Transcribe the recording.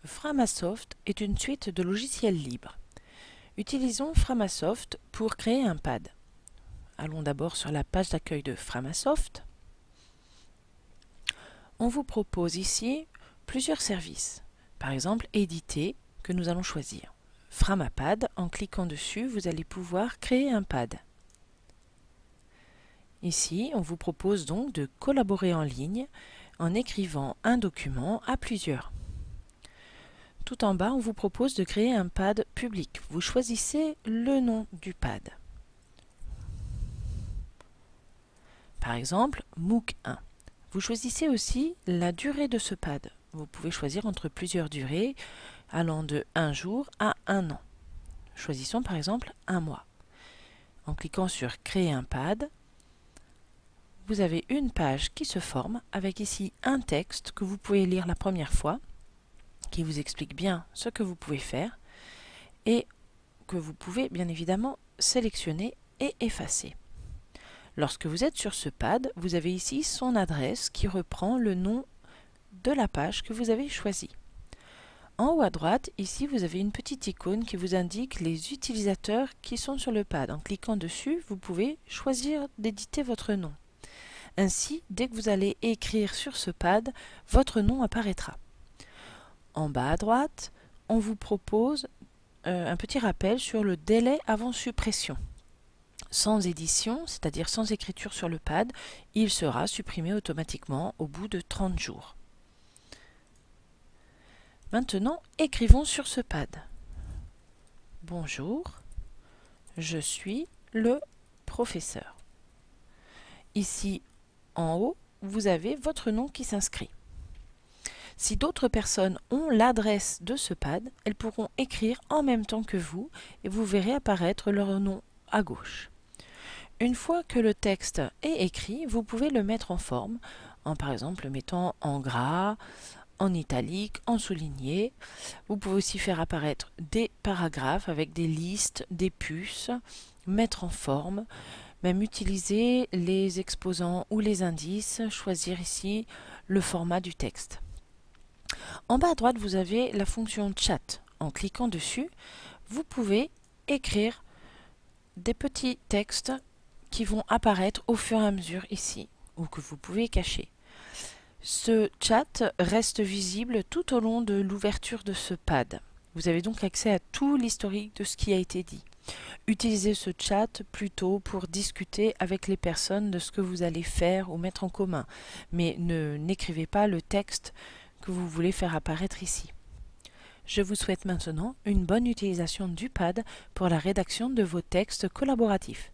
Framasoft est une suite de logiciels libres. Utilisons Framasoft pour créer un pad. Allons d'abord sur la page d'accueil de Framasoft. On vous propose ici plusieurs services. Par exemple, éditer, que nous allons choisir. Framapad, en cliquant dessus, vous allez pouvoir créer un pad. Ici, on vous propose donc de collaborer en ligne en écrivant un document à plusieurs. Tout en bas, on vous propose de créer un pad public. Vous choisissez le nom du pad. Par exemple, MOOC 1. Vous choisissez aussi la durée de ce pad. Vous pouvez choisir entre plusieurs durées allant de 1 jour à 1 an. Choisissons par exemple 1 mois. En cliquant sur Créer un pad, vous avez une page qui se forme avec ici un texte que vous pouvez lire la première fois, qui vous explique bien ce que vous pouvez faire et que vous pouvez bien évidemment sélectionner et effacer. Lorsque vous êtes sur ce pad, vous avez ici son adresse qui reprend le nom de la page que vous avez choisie. En haut à droite, ici, vous avez une petite icône qui vous indique les utilisateurs qui sont sur le pad. En cliquant dessus, vous pouvez choisir d'éditer votre nom. Ainsi, dès que vous allez écrire sur ce pad, votre nom apparaîtra. En bas à droite, on vous propose un petit rappel sur le délai avant suppression. Sans édition, c'est-à-dire sans écriture sur le pad, il sera supprimé automatiquement au bout de 30 jours. Maintenant, écrivons sur ce pad. Bonjour, je suis le professeur. Ici, en haut, vous avez votre nom qui s'inscrit. Si d'autres personnes ont l'adresse de ce pad, elles pourront écrire en même temps que vous et vous verrez apparaître leur nom à gauche. Une fois que le texte est écrit, vous pouvez le mettre en forme, en par exemple le mettant en gras, en italique, en souligné. Vous pouvez aussi faire apparaître des paragraphes avec des listes, des puces, mettre en forme, même utiliser les exposants ou les indices, choisir ici le format du texte. En bas à droite, vous avez la fonction chat. En cliquant dessus, vous pouvez écrire des petits textes qui vont apparaître au fur et à mesure ici, ou que vous pouvez cacher. Ce chat reste visible tout au long de l'ouverture de ce pad. Vous avez donc accès à tout l'historique de ce qui a été dit. Utilisez ce chat plutôt pour discuter avec les personnes de ce que vous allez faire ou mettre en commun, mais n'écrivez pas le texte que vous voulez faire apparaître ici. Je vous souhaite maintenant une bonne utilisation du pad pour la rédaction de vos textes collaboratifs.